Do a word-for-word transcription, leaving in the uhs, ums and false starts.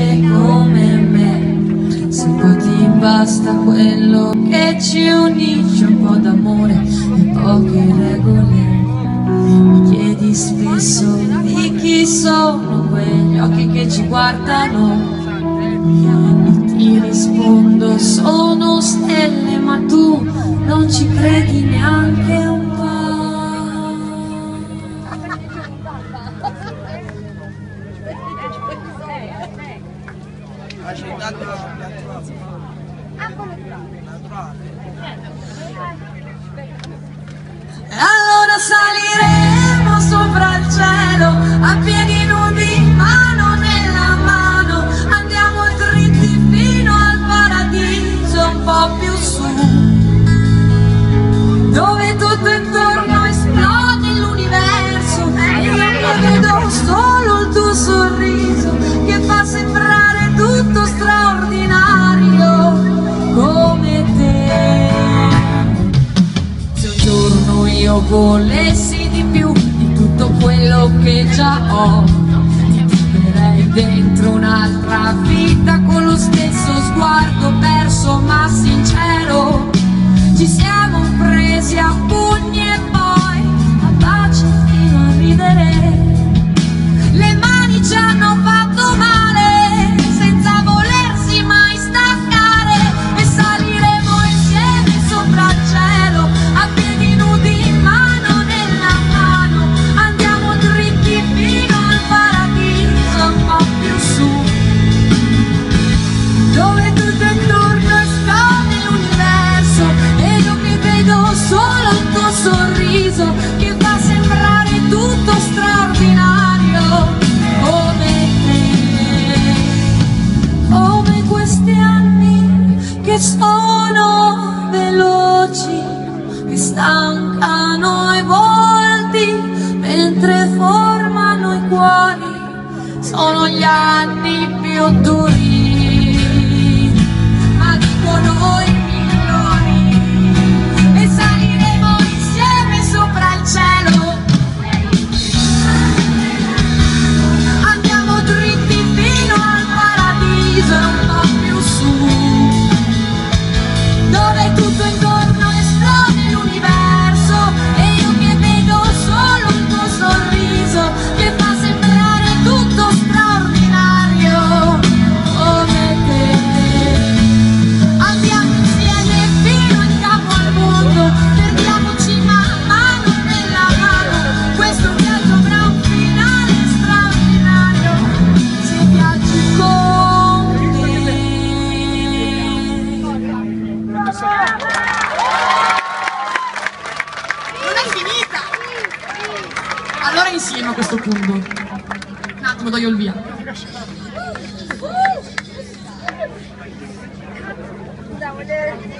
essere come me. Se poi ti basta quello che ci unisce, un po' d'amore e poche regole. Mi chiedi spesso di chi sono quegli occhi che ci guardano, e ti rispondo sono stelle, ma tu non ci credi neanche un po'. E allora saliremo sopra il cielo a piedi nudi, mano nella mano, andiamo dritti fino al paradiso, un po' più su, dove tutto intorno esplode l'universo e io vedo solo il tuo sorriso che fa sembrare tutto straordinario come te. Se un giorno io volessi di più di tutto quello che già ho, ti terrei dentro un'altra vita con lo stesso sguardo perso ma sincero. Ci siamo presi a pugni e poi a baci fino a ridere. Le mani ci hanno fatto male senza volersi mai staccare, e saliremo insieme sopra il cielo a piedi nudi, mano nella mano, andiamo dritti fino al paradiso, un po' più su, dove tutto intorno esplode l'universo e io mi vedo solo il tuo sorriso che fa sembrare tutto straordinario come te. Come questi anni che sono veloci, che stancano i volti mentre formano i cuori, sono gli anni più duri, ma dicono i migliori. E saliremo insieme sopra il cielo, andiamo dritti fino al paradiso, un po' più su, dove tutto intorno esplode l'universo e io che vedo solo il tuo sorriso che fa sembrare tutto straordinario come te. Andiamo insieme fino in capo al mondo, perdiamoci man mano nella mano, questo viaggio avrà un finale straordinario se viaggi con me. Non è finita! Allora insieme a questo punto. Un attimo, do io il via.